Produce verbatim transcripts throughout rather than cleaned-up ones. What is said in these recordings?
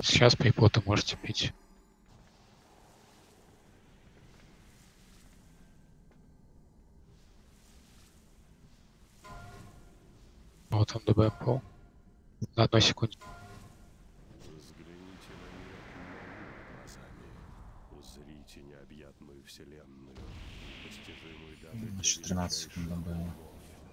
Сейчас припоты можете пить. Вот он ДБ пол. На одной секунде. Взгляните на мир новыми глазами. Узрите необъятную вселенную, непостижимую даже для Еще тринадцать секунд величайших было. богов.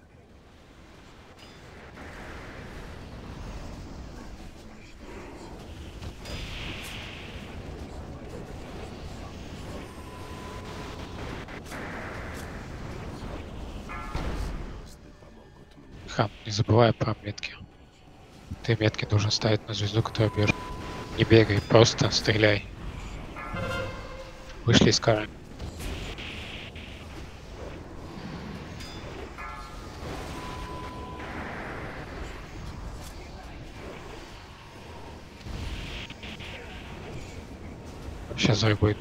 Звезды помогут мне. Хан, не забывай про метки. Ты метки должен ставить на звезду, которую бьешь. Не бегай, просто стреляй. Вышли из кары. Сейчас взрыв будет.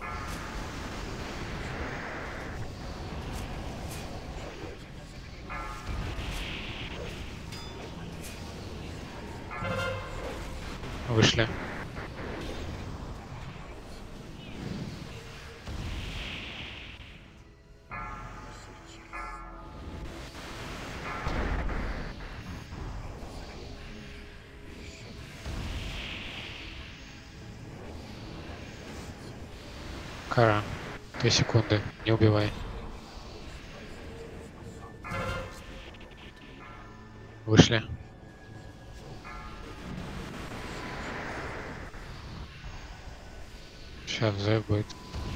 Вышли. Кара. Три секунды. Не убивай. Вышли. Сейчас взрыв будет.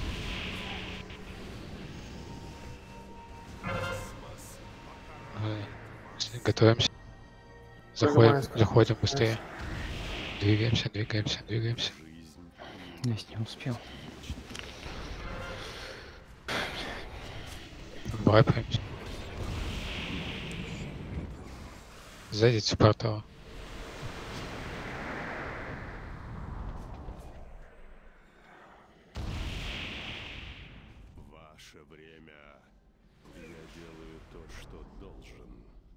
Э, Готовимся. Заходим, заходим быстрее. Двигаемся, двигаемся, двигаемся. Жизнь Я не успел. Вайпаемся. Зайдите в портал. ваше время. Я делаю то, что должен.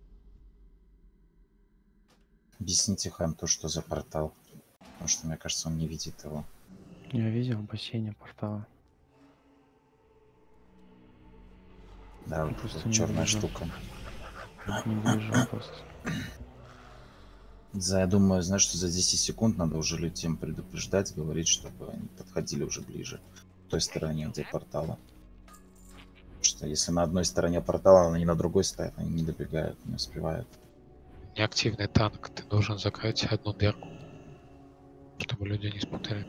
Объясните Хэм то, что за портал. Потому что, мне кажется, он не видит его. Я видел в бассейне портала. Да, вот Просто эта не черная вижу. штука. Не вижу просто. За, я думаю, знаешь, что за десять секунд надо уже людям предупреждать, говорить, чтобы они подходили уже ближе к той стороне, где портала. Потому что если на одной стороне портала, они на другой стоят, они не добегают, не успевают. Неактивный танк. Ты должен закрыть одну дырку, чтобы люди не спутали.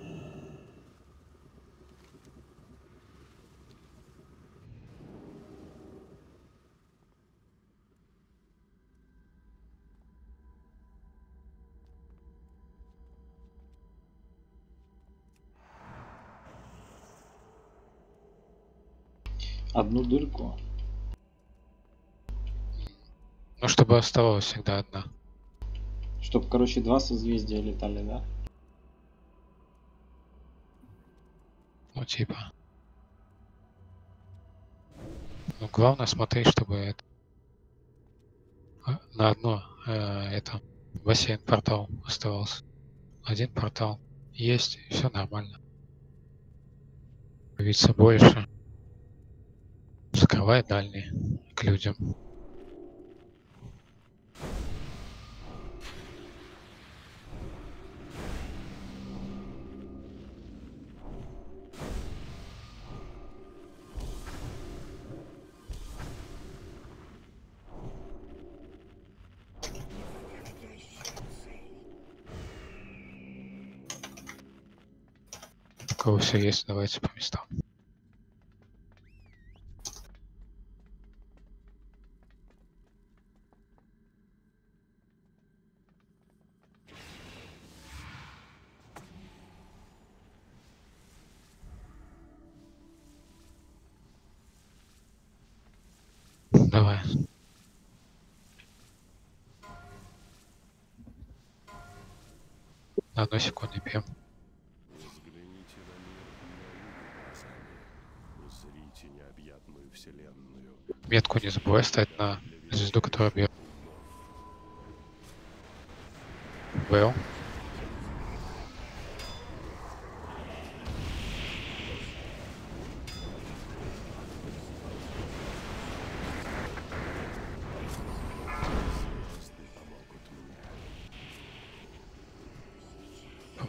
Одну дырку. Ну, чтобы оставалась всегда одна. Чтоб, короче, два созвездия летали, да? Ну, типа. Ну, главное смотреть, чтобы это... а, на одно э, это бассейн портал оставался. Один портал есть, и все нормально. Появиться больше. Закрывай дальний к людям. У кого все есть, давайте по местам. Давай. На одной секунде пьем. Взгляните на мир новыми глазами. Узрите необъятную вселенную. Метку не забывай ставить на звезду, которая бьет. Вэлл.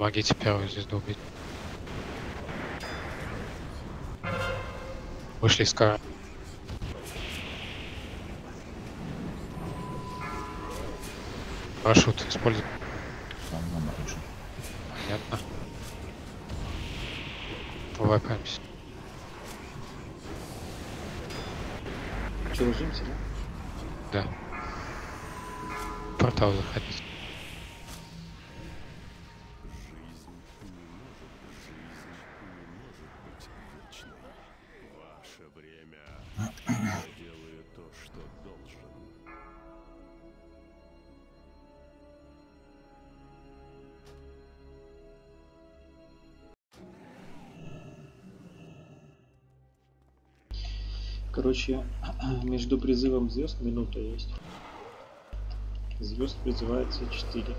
Помогите первую звезду убить. Вышли из кара. Парашют используй. Там номер уже. Понятно. Повайпаемся. Че, ложимся, да? Да. В портал заходить. Жизнь не может быть вечной. Ваше время. Я делаю то, что должен. Короче, между призывом звезд минута есть. Звезд призывается четыре.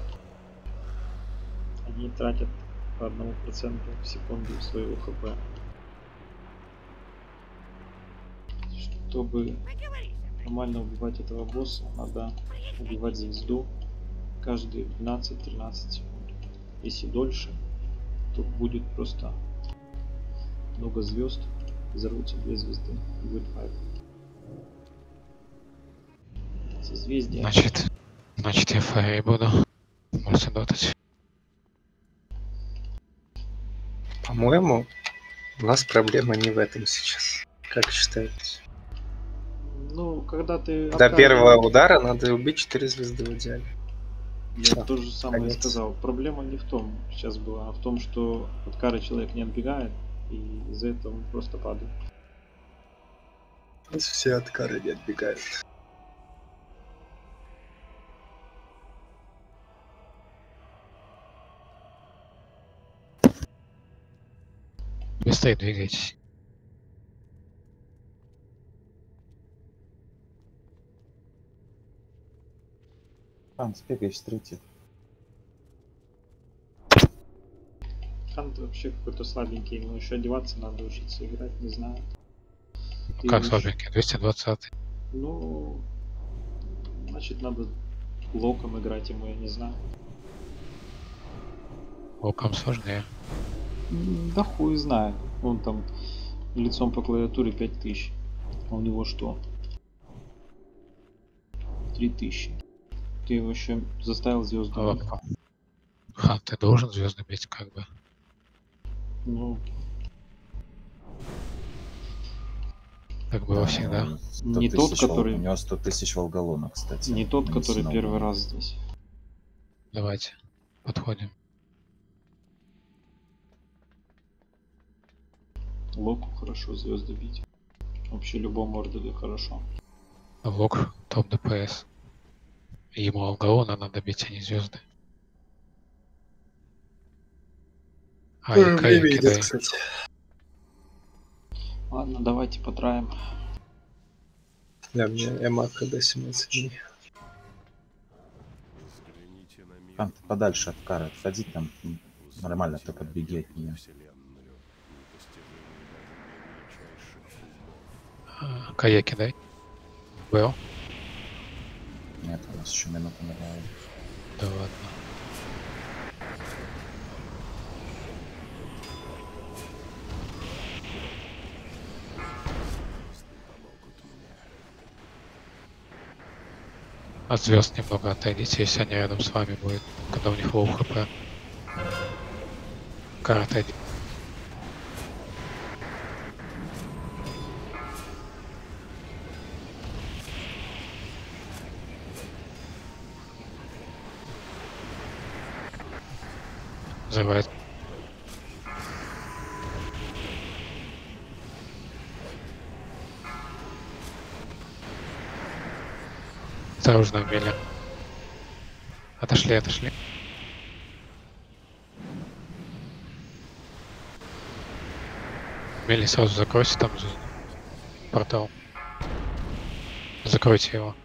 Они тратят по одному проценту в секунду своего хп. Чтобы нормально убивать этого босса, надо убивать звезду каждые двенадцать-тринадцать секунд. Если дольше, то будет просто много звезд, взорвутся две звезды и будет файт. Созвездие. Значит, значит я фаерей буду. Можете дотать. По-моему, у нас проблема не в этом сейчас. Как считаете? Ну, когда ты... До обкатываешь- первого удара надо убить четыре звезды в идеале. Я Всё, то же самое конец. сказал. Проблема не в том сейчас была, а в том, что от кары человек не отбегает, и из-за этого он просто падает. У нас все от кары не отбегают. Быстрее двигайтесь. Там спегай, встретит. Хант вообще какой-то слабенький, ему еще одеваться надо, учиться играть, не знаю. Ну Ты как уж- слабенький? двести двадцать. Ну, значит, надо локом играть ему, я не знаю. Луком сложнее. М, Да хуй знает. Он там лицом по клавиатуре пять тысяч. А у него что? три тысячи. Ты его еще заставил звезду. А бить. лоб- Ха, ты должен звезды бить, как бы. Ну, Так было всегда. Ну, сто Не тот, тысяч вол- который- У него сто тысяч волголона, кстати. не тот, который нанесено первый было. раз здесь. Давайте. Подходим. Локу хорошо звезды бить. Вообще любому ордове хорошо. Лок топ ДПС. Ему алгаона надо бить, а не звезды. А, и Кая Время кидай. идет, кстати. Ладно, давайте потраем. Да, мне эма когда семнадцать дней. Взгляните на мир. Там ты подальше от кары отходи, там м, нормально ты подбеги от нее. Вселенную, непостижимую даже для величайших умов. А, Кая кидай. Был? Нет, у нас еще минута набрала. Да ладно. Помогут мне. От звезд немного отойдите, если они рядом с вами будут, когда у них лоу хп. Кара, отойди. Взрывает. Осторожно, Мели. Отошли, отошли. Мели, сразу закройте там за- портал. Закройте его.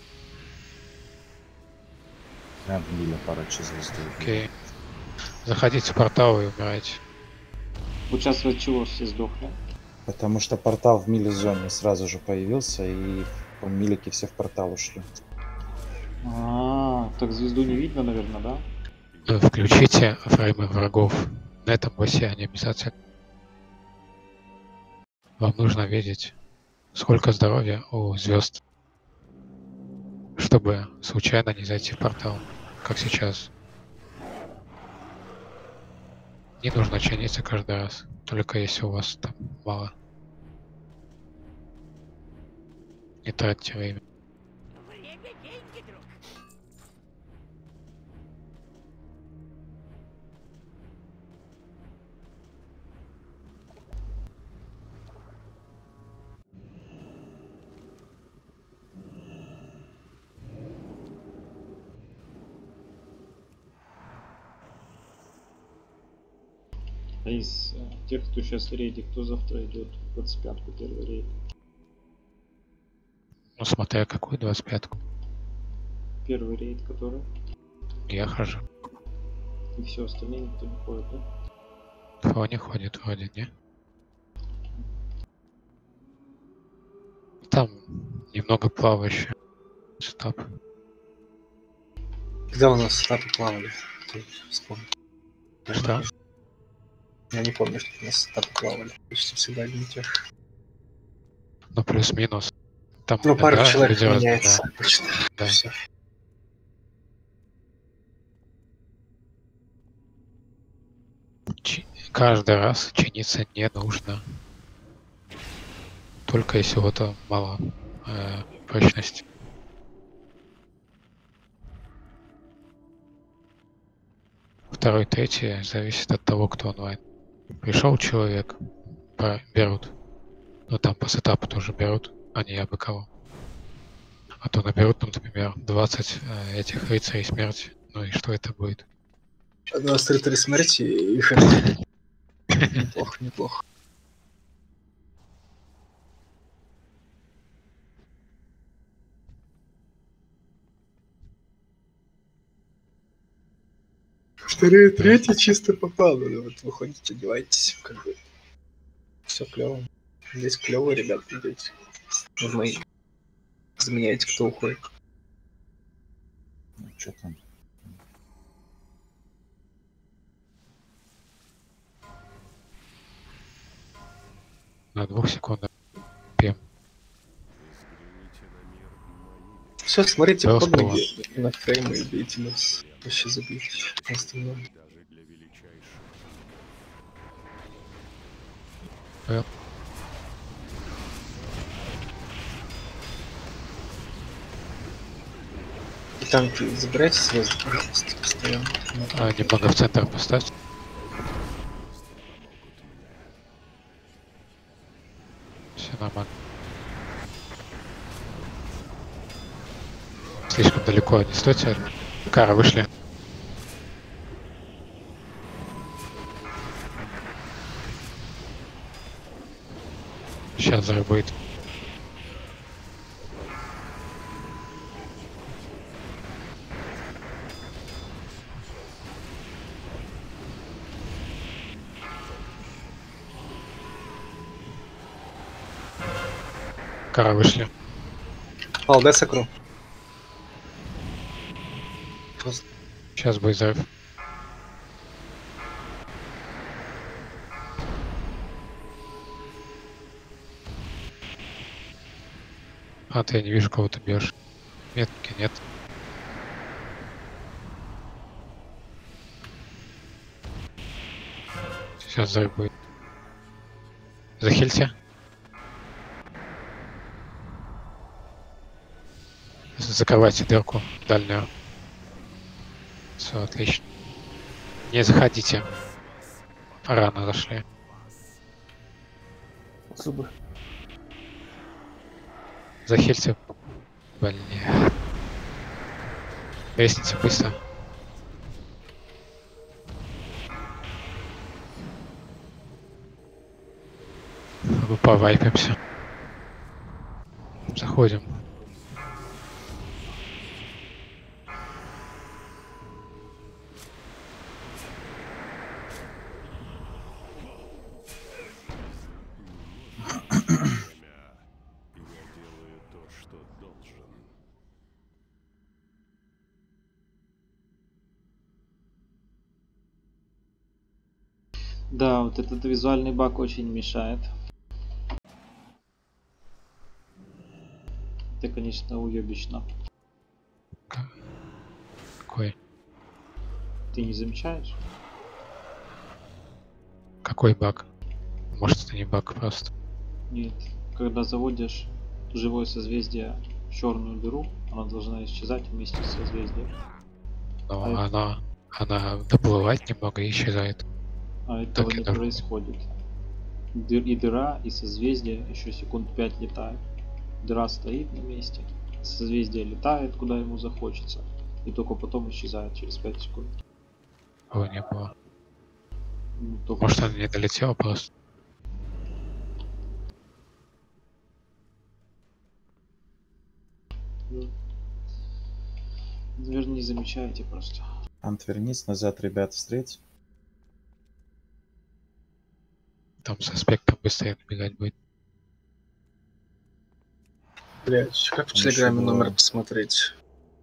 Прям в миле пара звезды. Окей. Заходите в портал и умирайте. Вот сейчас от чего все сдохли? Потому что портал в миле зоне сразу же появился, и по милике все в портал ушли. А, так звезду не видно, наверное, да? Э, Включите фреймы врагов на этом боссе, они обязательно. Вам нужно видеть, сколько здоровья у звезд, чтобы случайно не зайти в портал, как сейчас. Не нужно чиниться каждый раз, только если у вас там мало. Не тратьте время. А из э, тех, кто сейчас в рейде, кто завтра идет в двадцать пятку первый рейд? Ну, смотря какую двадцать пятку. Первый рейд, который? Я хожу. И все остальные никто не ходит, да? Фо не ходит вроде, не? Там немного плавающий стап. Когда у нас стапы плавали? Ты вспомни. Что? Я не помню, что у нас стапы плавали. Почти всегда одни и те же. Ну, плюс-минус. Там Ну, пару да, человек люди разные, меняется. да. Обычно. Да. Всё. Чи- Каждый раз чиниться не нужно. Только если вот там мало э, прочности. Второй, третий зависит от того, кто онлайн. Пришел человек, по- берут. Ну там по сетапу тоже берут, а не абы кого. А то наберут, ну, например, двадцать э, этих рыцарей смерти. Ну и что это будет? двадцать рыцарей смерти и хэнди. Неплохо, неплохо. Вторые, третий чисто попало. Ну, вот выходите, одевайтесь, как бы. Все клево. Здесь клево, ребят, идете. Нужно и заменяйте, кто уходит. Ну, что там? На двух секундах. Пьем. Взгляните на мир моими Все, смотрите Да, под успела. ноги на фреймы и бейте нас. Вообще забейте. Остальное. даже для величайших. Э, И там забирайте звезды, пожалуйста, постоянно. а немного в центр поставьте. Все нормально. Слишком далеко не стойте. Кара, вышли. Сейчас взрыв будет. Кара, вышли. Ал, дай сакру. Просто Сейчас будет взрыв. А, ты я не вижу, кого ты бьешь. Метки нет. Сейчас взрыв будет. Захильте. Закрывайте дырку дальнюю. Все, отлично. Не заходите. Рано зашли. Зубы. Захильте. Блин. Лестница быстро. Мы повайпимся. Заходим. Я делаю то, что должен. Да, вот этот визуальный баг очень мешает. Это, конечно, уебищно. Какой? Ты не замечаешь? Какой баг? Может, это не баг просто. Нет. Когда заводишь живое созвездие в черную дыру, она должна исчезать вместе с созвездием. Но А это- она, она доплывает немного и исчезает. А этого Так и не должно. происходит. Дыр- и дыра, и созвездие еще секунд пять летают. Дыра стоит на месте, созвездие летает, куда ему захочется, и только потом исчезает через пять секунд. Его не было. Ну, только- Может, она не долетела просто. Ну, наверное, не замечаете просто. Ант, вернись назад, ребят, встреть. Там с аспектом быстрее набегать будет. Блять, как в Там ещё Телеграме было- номер посмотреть?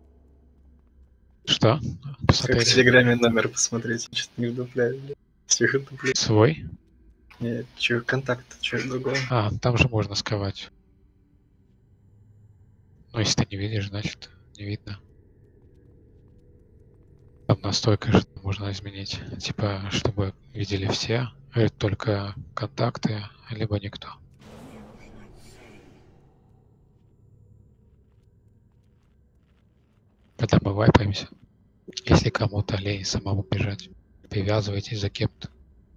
Что? Как в Посмотреть Телеграме номер посмотреть? Я что-то не вдупляю, блядь. Тихо, блядь. свой? Нет, чё, контакт, чё другое. А, там же можно скрывать. Ну, если ты не видишь, значит не видно. Там настройка же можно изменить. Типа, чтобы видели все, или только контакты, либо никто. Когда мы вайпаемся, если кому-то лень самому бежать, привязывайтесь за кем-то.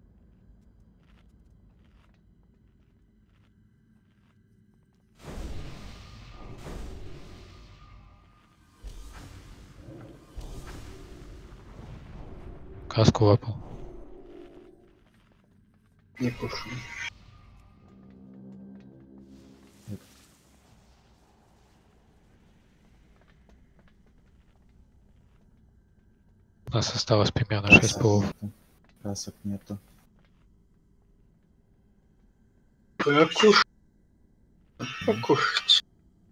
Каску лапал. Не кушаю. У нас осталось примерно шесть Касок пулов. нету. Касок нету. Покушать. Покушать.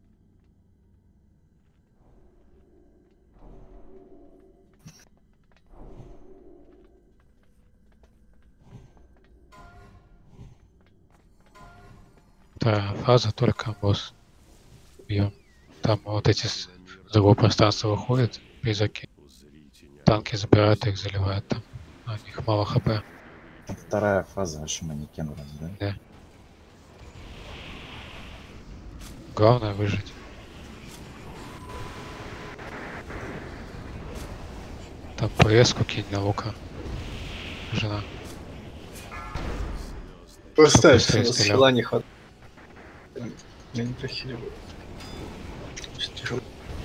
Вторая фаза только босс. Бьем. Там вот эти с другого пространства выходят, призраки. Узрите не Танки забирают их, заливают там. А у них мало хп. Вторая фаза, вообще манекен вроде, да? Главное выжить. Там порезку кинь на лука. Жена. Поставь, быстрее у нас стрелял. хила не хватает. Я не прохиливаю. Очень тяжело.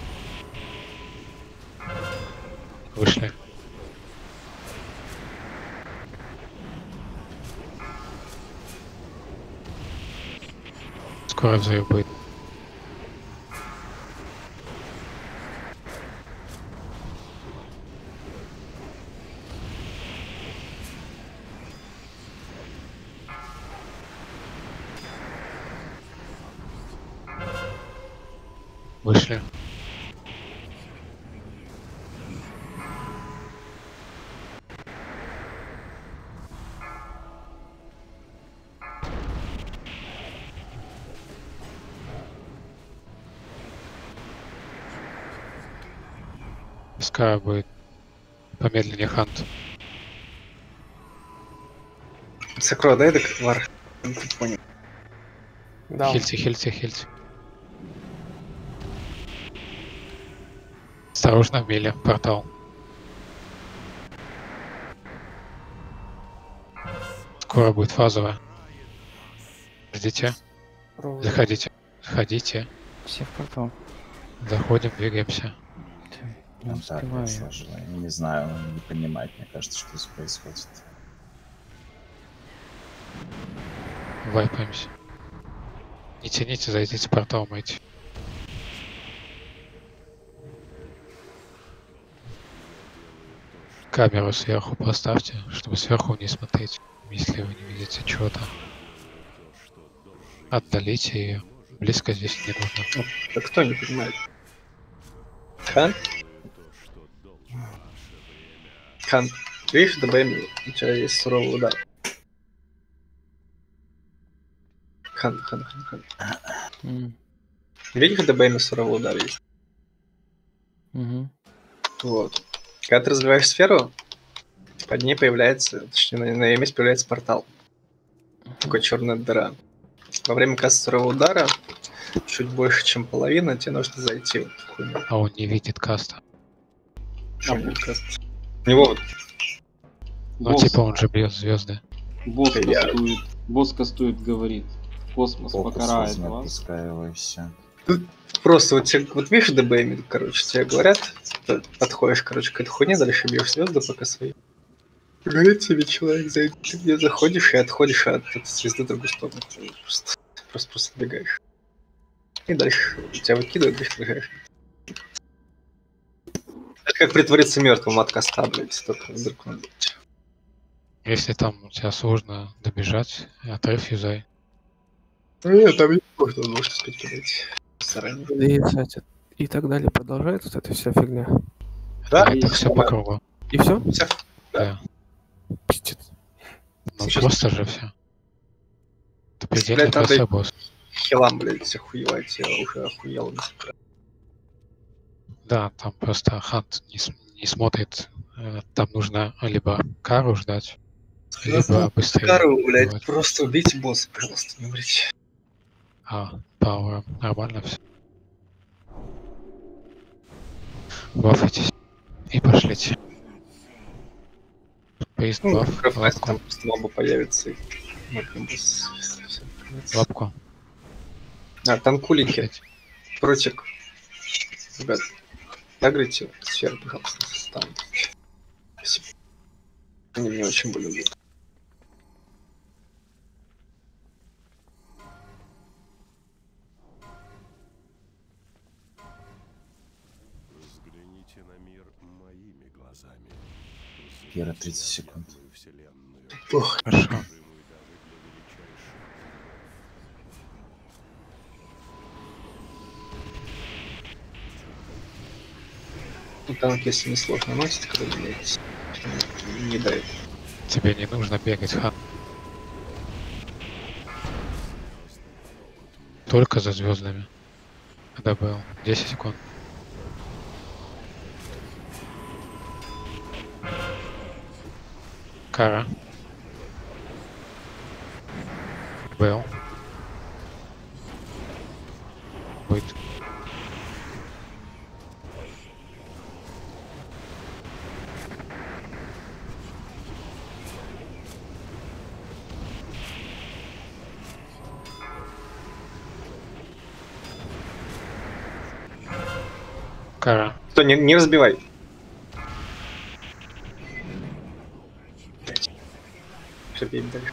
Вышли. Скоро взрыв будет. Вышли. Пускай будет помедленнее хант. Сакро, дай так вар. Ты понял. Да. Хильте, хильте, хильте. Осторожно, Миля, портал. Скоро будет фазовая. Ждите. Пробую. Заходите. Заходите. Все в портал. Заходим, двигаемся. Не Там так успеваю. сложно. Я не знаю, он не понимает, мне кажется, что здесь происходит. Вайпаемся. Не тяните, зайдите в портал, мыть. Камеру сверху поставьте, чтобы сверху вниз смотреть, если вы не видите чего-то. Отдалите ее. Близко здесь не нужно. Да кто не понимает? Хан? Хан, видишь, ДБМ, у тебя есть суровый удар. Хан, хан, хан, хан. М, Видишь, ДБ суровой удар есть? мгм. Вот. Когда ты развиваешь сферу, под ней появляется, точнее, на, на ее месте появляется портал. Такая черная дыра. Во время касты сурового удара, чуть больше, чем половина, тебе нужно зайти в эту хуйню. А он не видит каста. Что мне каст? У него вот Ну, Босс, типа он же бьет звезды. босс Я- кастует, босс кастует, говорит. Космос Фокус покарает возьми, вас. отпускай его и все. просто вот, тебе, вот видишь ДБ, короче, тебе говорят, ты подходишь, короче, к этой хуйне, дальше бьешь звезды пока свои. Говорит тебе человек, зайди, ты где заходишь и отходишь от этой звезды в другую сторону. Просто, просто, просто отбегаешь. И дальше тебя выкидывают, дальше бегаешь. Это как притвориться мертвым от коста, блядь, только вдруг надо. Если там у тебя сложно добежать, отрыв юзай. Ну нет, там не можно, можно успеть кидать заранее. И, кстати, и так далее продолжается вот эта вся фигня. Да, А и это все всё, по да. кругу. И все? Всё. Да. Пиздец. Ну Сейчас- просто же все. Это предельно Блядь, надо- простой босс. Хилам, блядь, охуевать, я уже охуел. Да, там просто хант не, с- не смотрит. Э, Там нужно либо кару ждать, либо быстрее Кару, блядь, убивать. просто убейте босса, пожалуйста, не умрите. А, пауэр, нормально все. Бафайтесь и пошлите. Прист, Ну, баф, крафт, лапку, там просто моба появится и моркнем босс. Всё, конец. лапку. А, танкулики, Пошлите. протик. Ребят, агрите сферу, пожалуйста, там. Спасибо. Они мне очень больно бьют. Взгляните на мир моими глазами. Кира, тридцать секунд. Необъятную вселенную, Ох, Хорошо. движимую даже для величайших. ну, танк, если не сложно носит, когда меняетесь, не дает. Тебе не нужно бегать, хан. Только за звездами. Когда был. десять секунд. Кара. Был. Будет. Кара. Что, не, не разбивай. Все, бей дальше.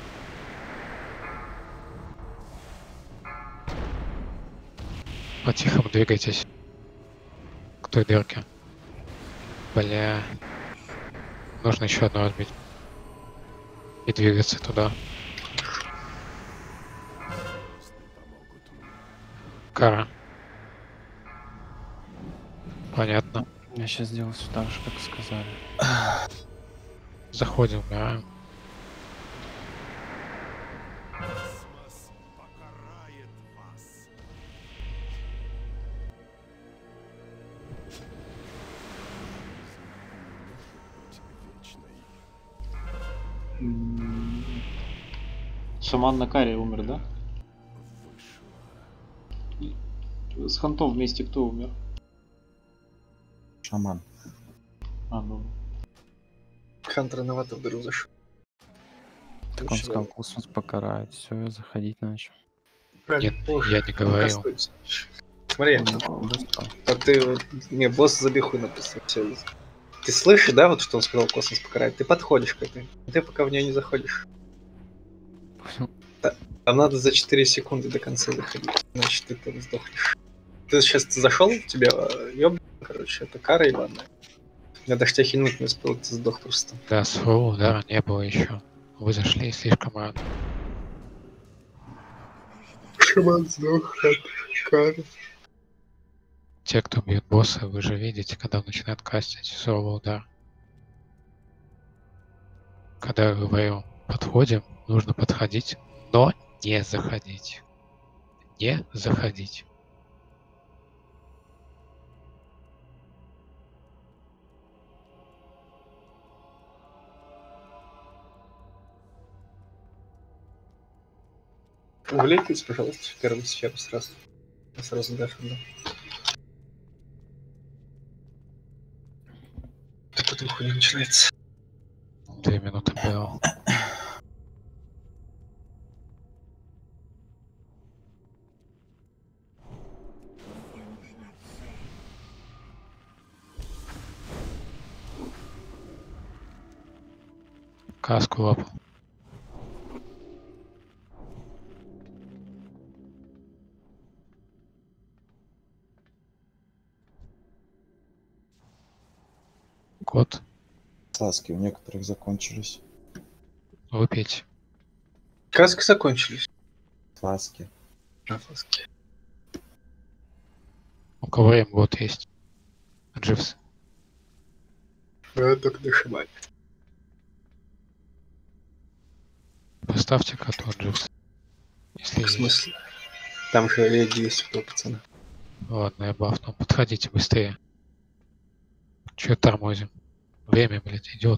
По-тихому двигайтесь. К той дырке. Бля. Нужно еще одну разбить. И двигаться туда. Помогут мне. Кара. Понятно. Я сейчас сделал все так же, как сказали. Заходим, умираем. Космос покарает вас. Жизнь не может быть вечной. М, Шаман на каре умер, да? Вышло. С хантом вместе кто умер? Шаман. А, ну. Хантер рановато в дыру зашел. Так он сказал, космос покарает. Все, я заходить начал. Нет, я не говорил. Смотри, Ну, быстро. а ты вот, не, босс забихуй написал. Всё. Ты слышишь, да, вот что он сказал, космос покарает? Ты подходишь к этой. Ты пока в нее не заходишь. Понял. Там надо за четыре секунды до конца заходить, иначе ты там сдохнешь. Ты сейчас зашел, тебя ёб, короче, это кара ебаная. Я даже тебя хильнуть не успел, ты сдох просто. Да, своего удара не было еще. Вы зашли слишком рано. Шаман сдох от кары. Те, кто бьет босса, вы же видите, когда он начинает кастить суровый удар. Когда я говорю, подходим, нужно подходить, но не заходить. Не заходить. Влепите, пожалуйста, в первую сферу сразу. Я сразу дефу дам. Так потом хуйня начинается. Две минуты было. Каску лапу. Кот. Таски у некоторых закончились. Выпить. Каски закончились. Фласки. А, фласки. У кого М-бот есть? Дживс. Надо только дошибать. Поставьте коту Дживс. Если В есть. смысле? Там же леди есть у пацана. Ладно, я бафну. Подходите быстрее. Че тормозим? Время, блядь, идет.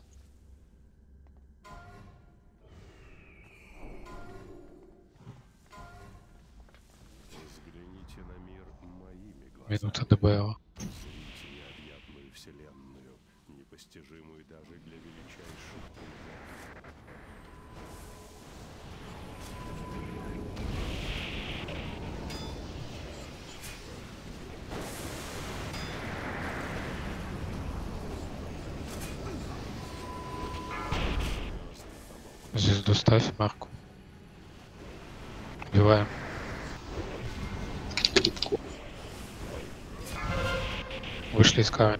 Взгляните на мир моими глазами. Минута ДБЛ. Узрите необъятную вселенную, непостижимую даже для величайших умов. Звезду ставь, марку. Убиваем. Вышли из кары.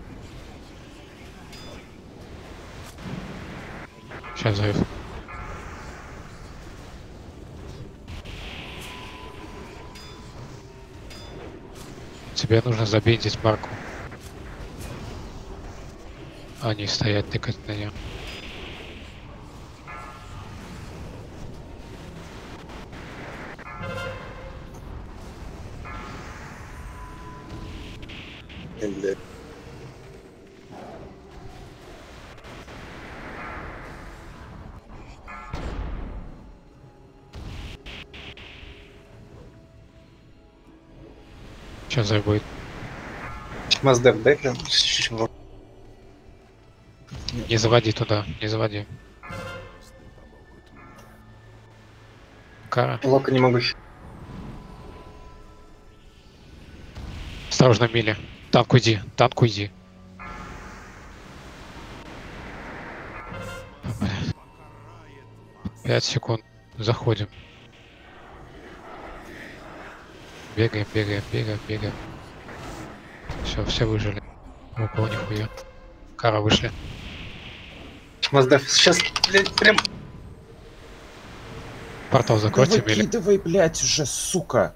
Сейчас взрыв. Тебе нужно забиндить марку. А не стоять, тыкать на нее. Блядь. Сейчас взрыв будет. Маздев, дай прям чуть-чуть в- Не заводи туда, не заводи. Кара. Лока не могу. Осторожно, Мили. Танк уйди, танк уйди. Пять секунд. Заходим. Бегаем, бегаем, бегаем, бегаем. Все, все выжили. Ого, нихуя. Кара вышли. Маздев, сейчас, блядь, прям... Портал закройте, Да Мили. выкидывай, блядь, уже, сука.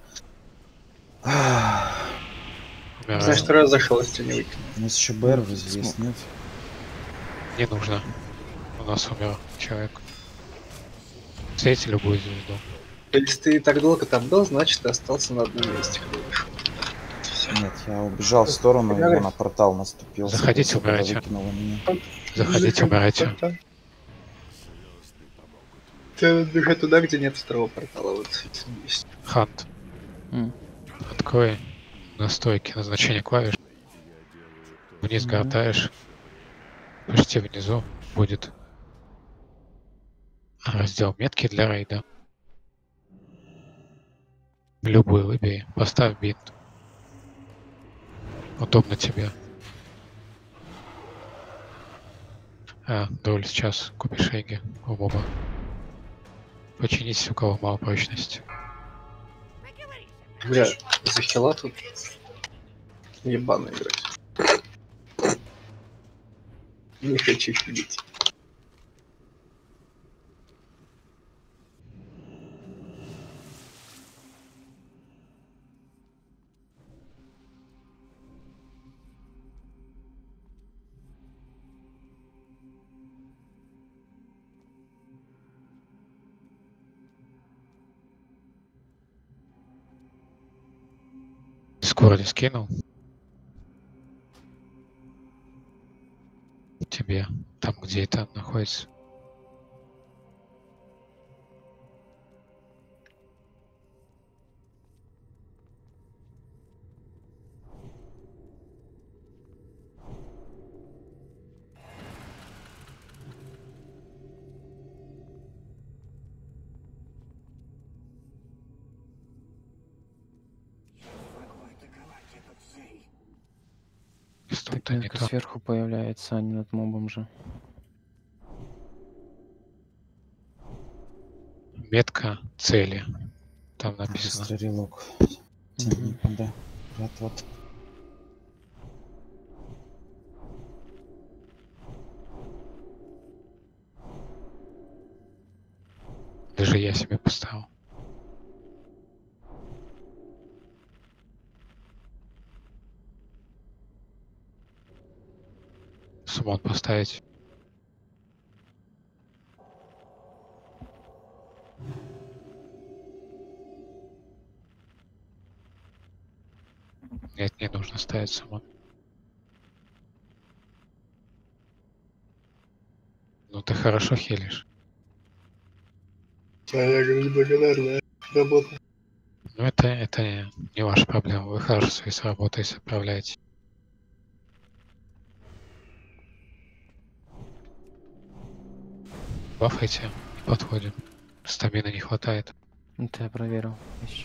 Ах, Умираем. Знаешь, второй раз зашел, если не выкину. у нас еще БР здесь, нет? Не нужно. У нас умер человек. Встретите любую звезду. Если ты так долго там был, значит, ты остался на одном месте, когда вышел. Всё. Нет, я убежал в сторону, Погнали. его на портал наступил. Заходите, когда умирайте. выкинуло меня. Заходите, умирайте. Ты надо бежать туда, где нет второго портала, вот этим есть. Хант. М. Открой настройки назначения клавиш. Вниз Мгм. гортаешь. Почти внизу будет раздел метки для рейда. Любую выбери. Поставь бинт. Удобно тебе. А, доль сейчас купишь эги у моба. Починись, у кого мало прочности. Бля, за хила тут ебано играть. Не хочу хилить. Дискорде скинул. Тебе, там, где это находится. Что-то не Метка то. сверху появляется, а не над мобом же. Метка цели. Там написано. Стрелок. Мгм. Да. Вот, вот. Даже я себе поставил. Суммон поставить. Нет, не нужно ставить суммон. Ну ты хорошо хилишь. А я говорю, неблагодарная работа. Ну это, это не ваша проблема. Вы хорошо свои с работой справляете. Бафайте, не подходим. Стамина не хватает. Это я проверил еще.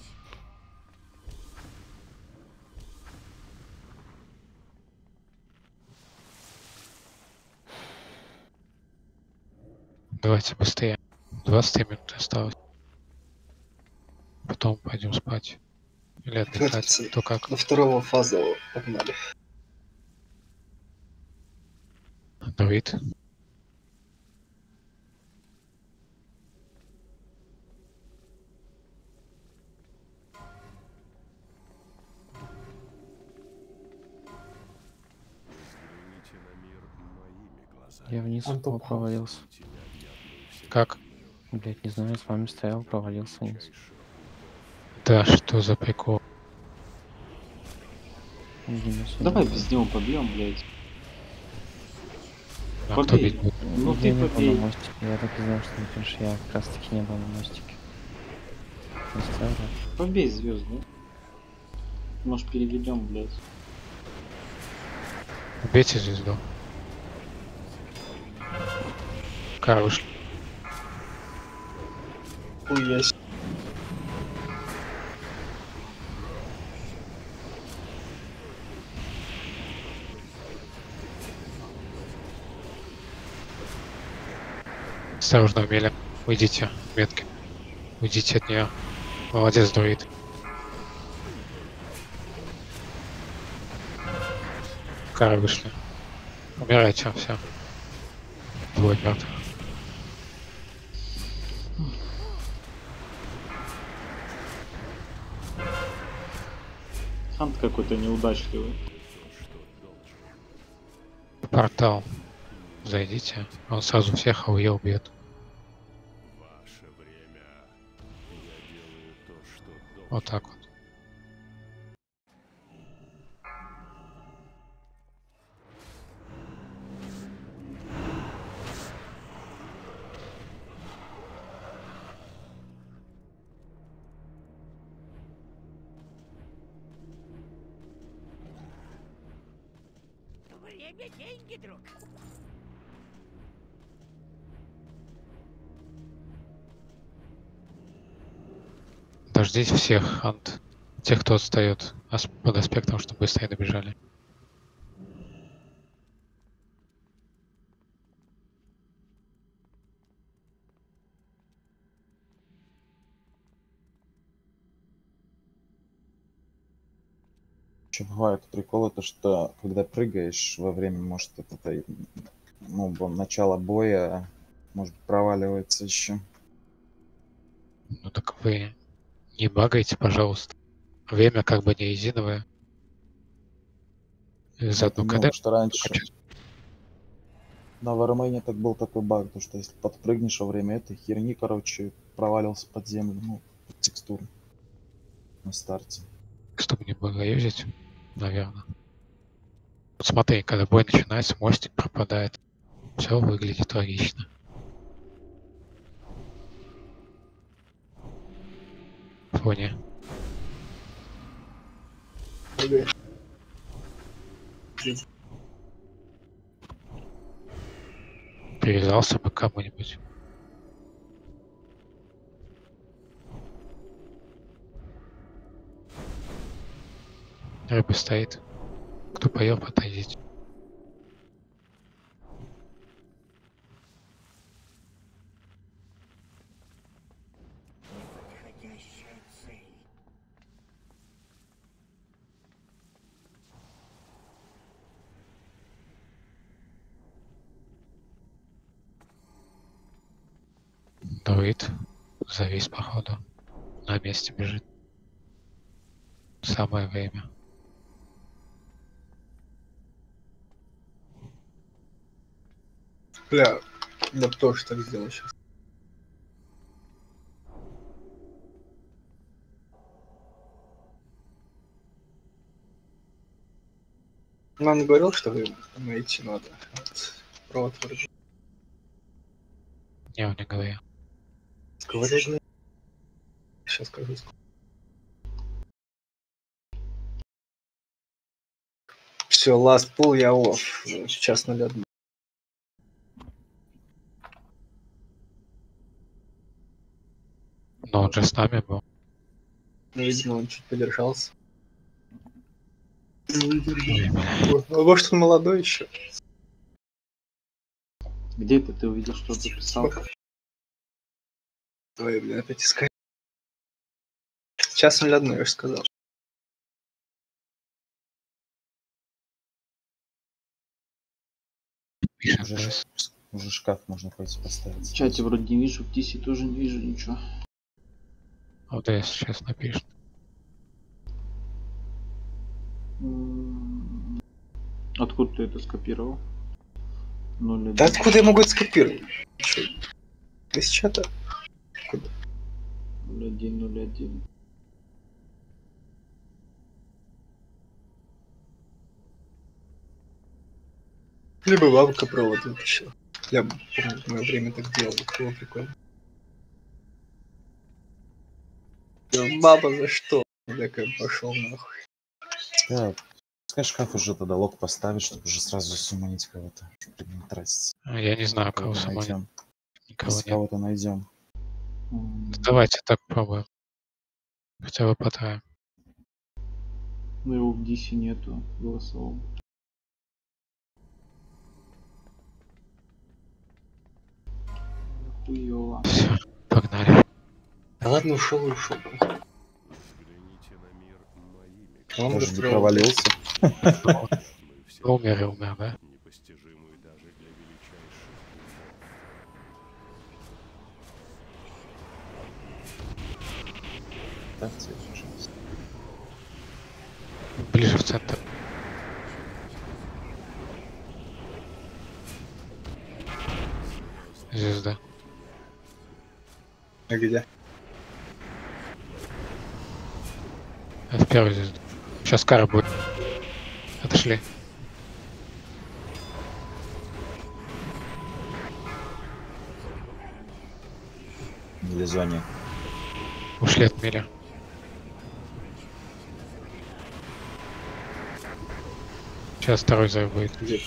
Давайте быстрее. двадцать минут осталось. Потом пойдем спать. Или отдыхать. Пацаны, Кто как. на второго фаза погнали. Друид. Взгляните на мир моими глазами. Я вниз Антон, провалился. Узрите необъятную вселенную. Как? Блять, не знаю, с вами стоял, провалился вниз. Чай широких Да, что за прикол? Видимо, сюда. Давай без него побьем, блядь. А кто Побей. бить будет? Ну я ты не был побей. на мостике. Я так и знал, что напишешь. Я как раз таки не был на мостике. Не ставлю. Побей звезду. Может переведем, блядь. Убейте звезду. Кара вышла. Хуясь. Осторожно, Меля. Уйдите, метки. Уйдите от нее. Молодец, друид. Кара вышли. Умирайте, все. Двое мертвых. Хант какой-то неудачливый. В портал. Зайдите. Он сразу всех АОЕ убьет. ваше время. Я делаю то, что должен. Вот так вот. Время деньги, друг. Дождитесь всех, Ант. Тех, кто отстает ас- под аспектом, чтобы быстрее добежали. Еще бывает прикол, это что когда прыгаешь во время, может, это, это, ну, бо- начало боя, может, проваливается еще. Ну так вы не багайте, пожалуйста. Время как бы не резиновое. И заодно, когда... Потому что раньше на Вармейне так был такой баг, то что если подпрыгнешь во время этой херни, короче, провалился под землю, ну, под текстуру на старте. чтобы не было юзать, наверное. Вот смотри, когда бой начинается, мостик пропадает. Все выглядит логично. Фоне. Ага. Привязался бы к кому-нибудь. Рыба стоит. Кто поел, подойдите. Дует. Завис, походу. На месте бежит. Самое время. Бля, я бы тоже так сделал сейчас. Нам не говорил, что вы найти надо. Вот. Провод вроде. Не, он не говорил. Говорил, сейчас скажу. Все, last pull, я off. Сейчас ноль один. Но он же с нами был. Ну, видимо, он чуть подержался. Ой, бля. Ну, может, он молодой еще. Где это ты увидел, что ты писал? Ой, блин, опять искать. Сейчас ноль один, я же сказал. Пишет Уже, ДС. ш- уже шкаф можно пойти В поставить. чате вроде не вижу, в Тисе тоже не вижу ничего. А ДС сейчас напишет. М, Откуда ты это скопировал? ноль Да один. откуда я могу это скопировать? Чё? Из чата? ноль один ноль один. Либо бабка провод вытащила. Я помню, в мое время так делал, это было прикольно. Да, баба, за что? Я такая, пошел нахуй. Да, пускай шкаф уже тогда лог поставить, чтобы уже сразу суммонить кого-то. Чтобы не тратить. А, Я не знаю, кого Кого-то самого найдем. никого Если нет. кого-то найдем. М, Давайте так попробуем. Хотя бы потраем. Ну его в Дисе нету голосового. Хуёво. Все, погнали. Да ладно, ушел и ушел. Взгляните на мир моими Он Может, не расстроил. провалился. глазами. Мы все Умер и умер, да? непостижимые даже для величайших духов. Так, тебе, пожалуйста. Ближе в центр. Звезда. А где? А в первую звезду. Сейчас кара будет. Отошли. Или зоне. Ушли от миля. Сейчас второй взрыв будет. Где?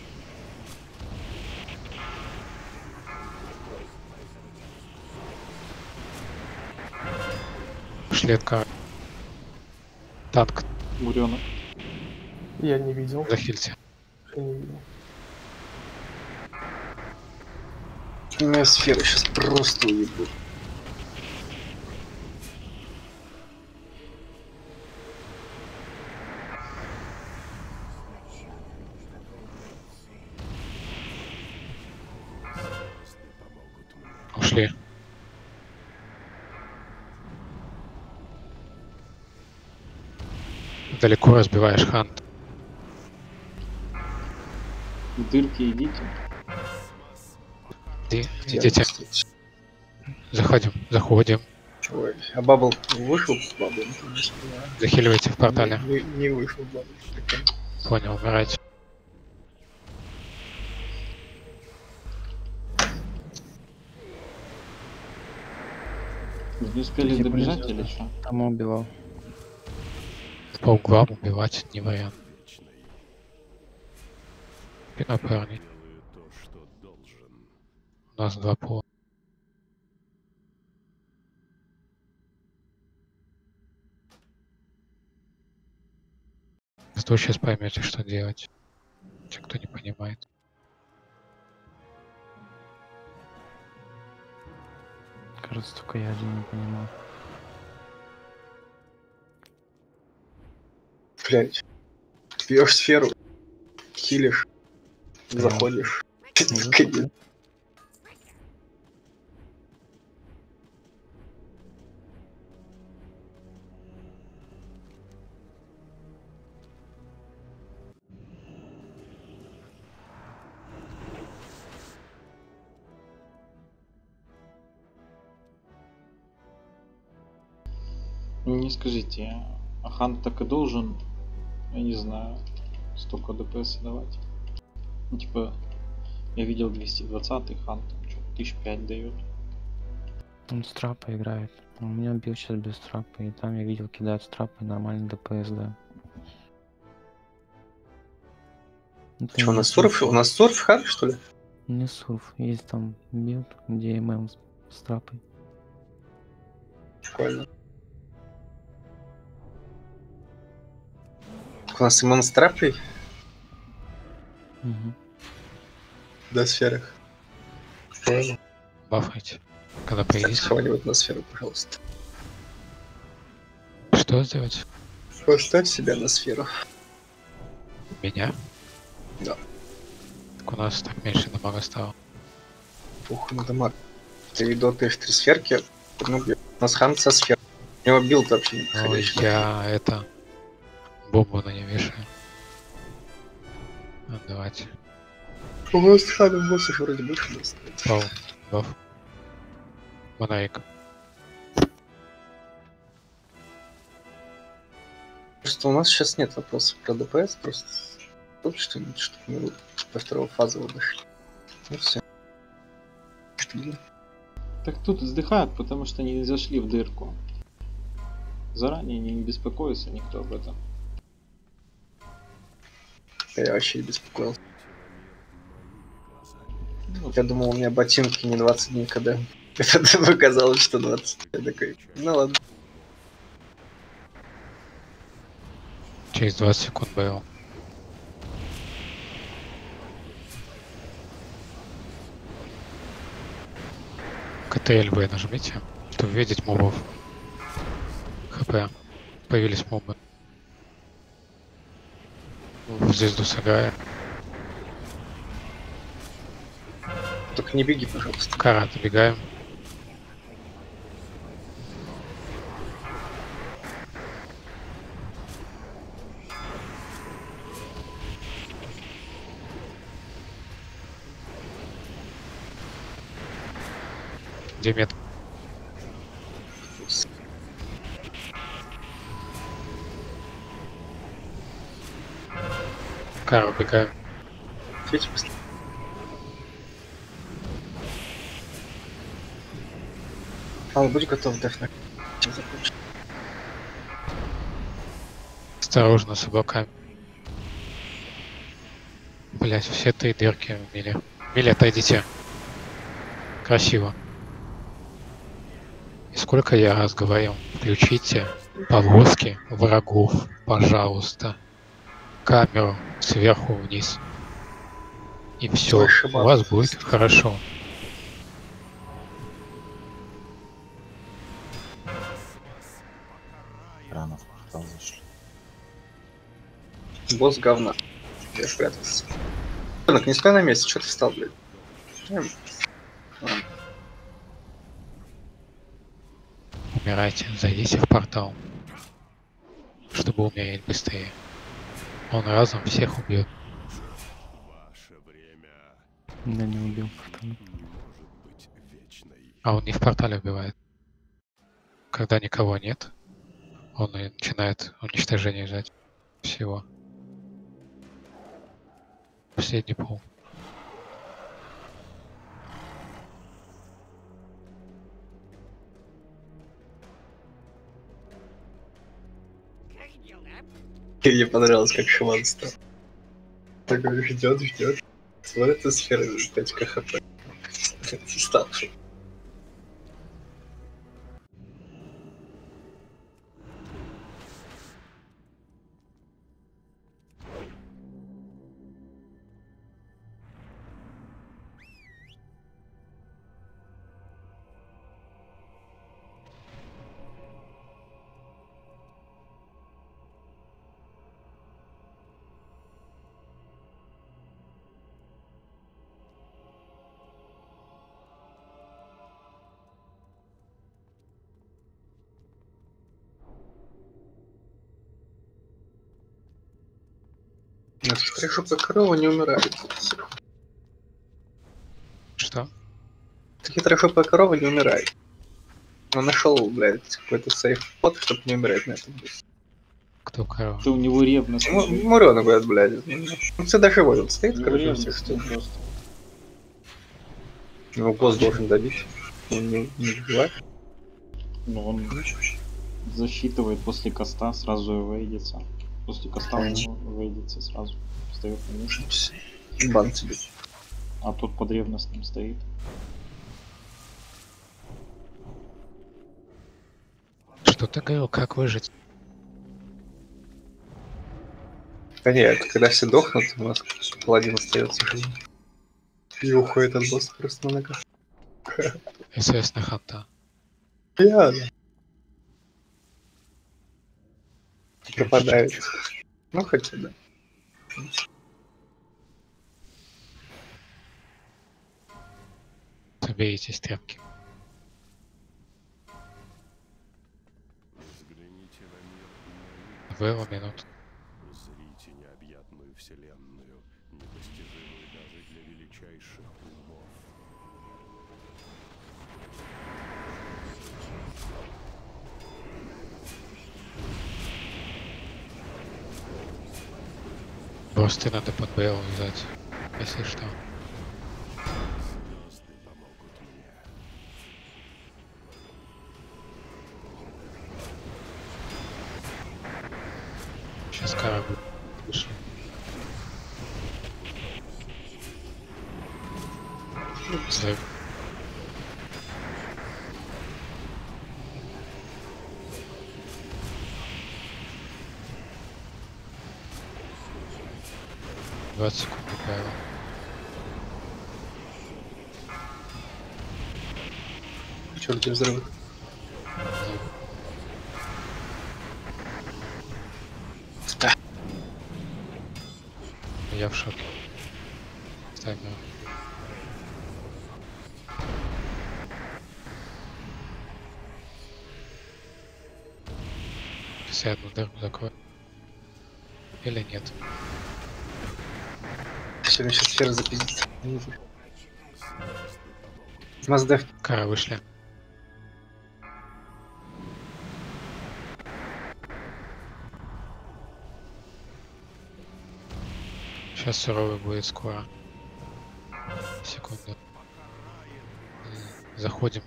Ушли от кары. Танк, Буренок. Я не видел. захильте. Я не видел. У меня сфера сейчас просто уебут. Звезды помогут мне. Ушли. Далеко разбиваешь хант. В дырки идите. Иди- Я Идите. просто- Заходим. Заходим. Ой, а Бабл вышел с Баблом? Не вспоминаю. Захиливайте в портале. Не, не- не вышел Бабл. Прикольно. Понял, умирайте. Вы не успели Типа добежать нельзя, или да. что? Там убивал. По углам убивать не вариант. Вечный. Спина, парни. Делаю то, что должен. У нас два пола. Зато сейчас поймете, что делать. Те, кто не понимает. Кажется, только я один не понимал. Блять. Бьешь сферу, хилишь, Да. заходишь. Ну, Конец. Не скажите, а Хан так и должен, я не знаю, столько ДПС давать? Ну, типа, я видел двести двадцатый Хан, там что-то тысяч пять дает. Он с трапа играет. У меня бил сейчас без трапа, и там я видел, кидают с трапа и нормальный ДПС, да. Это Что, у не нас сурф? У нас сурф хар, что ли? Не сурф, есть там билд, где ММ с, с трапой. Прикольно. У нас именно с трапой Угу. до сферах. Понял. Бафайте. Когда Ставьте поедете. кого-нибудь на сферу, пожалуйста. Что сделать? Поставь себя на сферу. Меня? Да. Так у нас так меньше дамага стало. Ух, ну дамаг. Ты дотаешь три сферки, ну, бьёт. У нас хан со сфер. У него билд вообще не Ну, подходящий. я это... Бомбу на не вешаю. Ну, давайте. У нас хан боссов вроде больше не стоит. Пау. Баф. Монаик. Просто у нас сейчас нет вопросов про ДПС, просто тут что-нибудь, чтобы мы до второго фазы вышли. Ну все. Так тут вздыхают, потому что они не зашли в дырку. Заранее не беспокоится никто об этом. Я вообще не беспокоился. Ну, Я думал, у меня ботинки не двадцать дней, когда это показалось, что двадцать. Я такой, ну ладно. Через двадцать секунд был. КТЛ вы нажмите, чтобы видеть мобов. ХП. Появились мобы. В звезду сыграю. Только не беги, пожалуйста. Кара, добегаем. Где мет? Кара, убегаем. Видите, быстро. А, будь готов, деф на... Чем закончить? Осторожно с облаками. Блять, все три дырки в миле. Миле, отойдите. Красиво. И сколько я раз говорил, включите повозки врагов, пожалуйста. Камеру сверху вниз. И все, Больше у вас бабок. будет хорошо. Рано в портал зашли. Босс говна. Я спрятался. Ребенок, не стой на месте, что ты встал, блядь? Эм, ладно. Умирайте, зайдите в портал. Чтобы умереть быстрее. Он разом всех убьет. Ваше время Да не убил потом. не может быть вечной. А он не в портале убивает. когда никого нет, он и начинает уничтожение жать всего. Последний пол. Мне понравилось, как шаман стал. Такой ждет, ждет. Смотрит, и сфера пять хп. Стал. Трехопая корова не умирает. Что? Трехопая корова не умирает. Он нашел, блядь, какой-то сейф-под, чтобы не умирать на этом боссе. Кто корова? Ты у него ревность. Мурёна, говорят, блядь. Он всегда живой, он стоит, У него короче, ревность всех что. просто. Его босс должен добить. Он не, не убивает. Ну, он засчитывает после коста, сразу и выйдется. После коста он выйдется сразу. Встает на место. Бан тебе. А тут под ревностным стоит. Что ты говорил, как выжить? Да нет, когда все дохнут, у нас паладин остается жив. И уходит от босса просто на ногах. СС на ханта. Я, да. Пропадает. Ну, хотя да. Соберитесь, тряпки. Взгляните на мир Вэлла минут. и узрите необъятную вселенную, непостижимую даже для величайших умов. Просто надо под Вэлла взять, если что. Звезды помогут мне. Сейчас корабль вышел. Взрыв. двадцать секунд правило. Чё, где взрывы? Я в шоке. Ставь его. Сейчас я одну дырку закрою. Или нет? Сегодня сейчас сфера запиздится. Маздев. Кара вышли. Сейчас суровый будет скоро. Секунду. Заходим.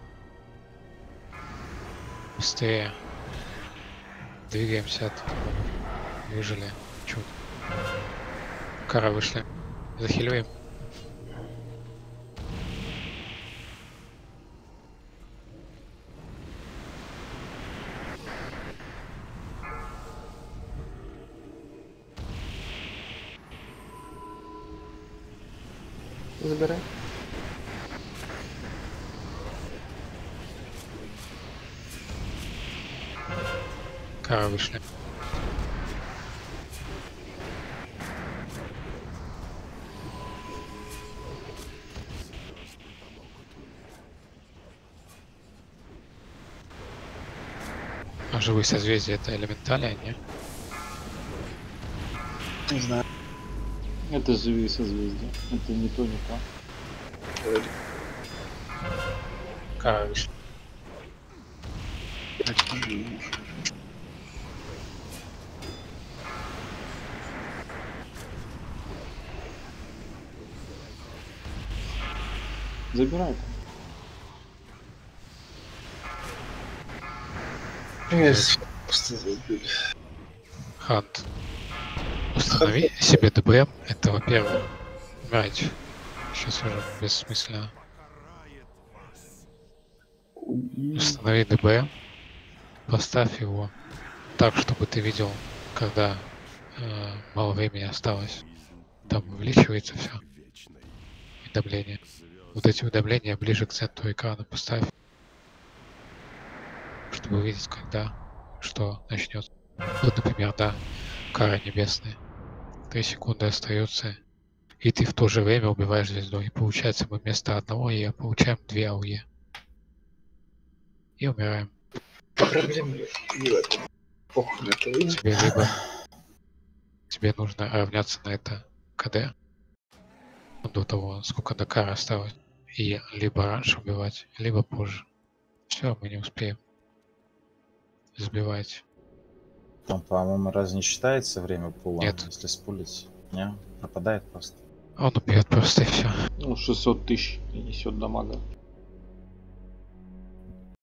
Быстрее. Двигаемся от... Выжили. Чуть. Кара вышли. Захиливаем. Забирай. Кара вышли. А живые созвездия это элементали, не? Не знаю. Это живые созвездия. Это не то, не то. Кара вышли. Такие. Забирай. Есть. Просто забили. Хант. Установи себе ДБМ. Это, во-первых, умирать. Сейчас уже бессмысленно. Установи ДБМ. Поставь его так, чтобы ты видел, когда э, мало времени осталось. Там увеличивается все. Уведомления. Вот эти уведомления ближе к центру экрана поставь, чтобы увидеть, когда что начнется. Вот, например, да, кара небесная. Три секунды остается, и ты в то же время убиваешь звезду. И получается, мы вместо одного Е получаем две АУЕ. И умираем. Проблема не в этом. Похуй на это выйдет. Тебе либо тебе нужно равняться на это КД до того, сколько до кары осталось. И либо раньше убивать, либо позже. Все, мы не успеем. Сбивать. Там, по-моему, раз не считается время пула, Нет. если спулить. Не, пропадает просто. Он убьет просто и все. Ну, шестьсот тысяч и несет дамага.